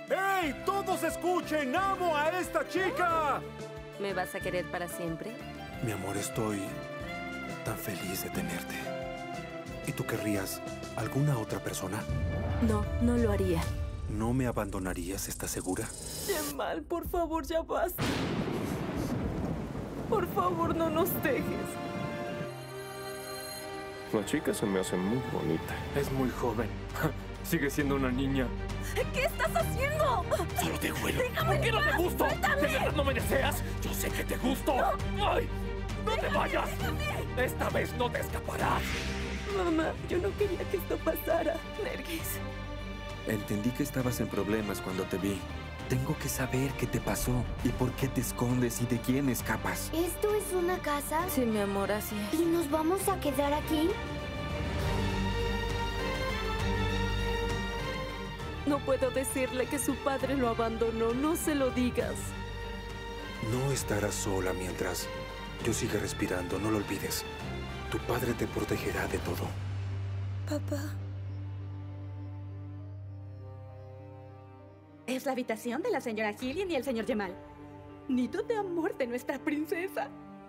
¡Hey! ¡Todos escuchen! ¡Amo a esta chica! ¿Me vas a querer para siempre? Mi amor, estoy tan feliz de tenerte. ¿Y tú querrías alguna otra persona? No, no lo haría. ¿No me abandonarías? ¿Estás segura? Jamal, por favor, ya basta. Por favor, no nos dejes. La chica se me hace muy bonita. Es muy joven. Sigue siendo una niña. ¿Qué estás haciendo? Solo te huelo. ¡Déjame! ¿Por qué no te gusto? ¡Suéltame! ¿De verdad no me deseas? Yo sé que te gusto. ¡Ay! ¡No te vayas! Esta vez no te escaparás. Mamá, yo no quería que esto pasara. Nergis. Entendí que estabas en problemas cuando te vi. Tengo que saber qué te pasó y por qué te escondes y de quién escapas. ¿Esto es una casa? Sí, mi amor, así es. ¿Y nos vamos a quedar aquí? No puedo decirle que su padre lo abandonó. No se lo digas. No estarás sola mientras yo siga respirando, no lo olvides. Tu padre te protegerá de todo. Papá. Es la habitación de la señora Gillian y el señor Jamal. Nido de amor de nuestra princesa.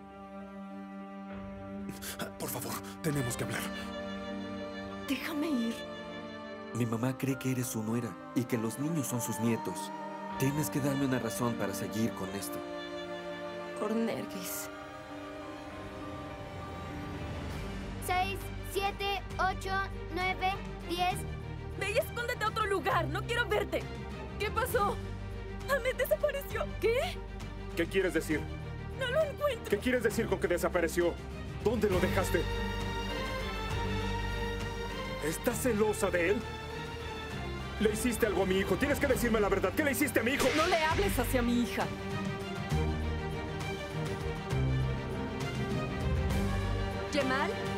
Por favor, tenemos que hablar. Déjame ir. Mi mamá cree que eres su nuera y que los niños son sus nietos. Tienes que darme una razón para seguir con esto. Por Nergis. 6, 7, 8, 9, 10. Ve y escóndete a otro lugar. No quiero verte. ¿Qué pasó? Ahmed desapareció. ¿Qué? ¿Qué quieres decir? No lo encuentro. ¿Qué quieres decir con que desapareció? ¿Dónde lo dejaste? ¿Estás celosa de él? Le hiciste algo a mi hijo. Tienes que decirme la verdad. ¿Qué le hiciste a mi hijo? No le hables hacia mi hija. ¿Jamal?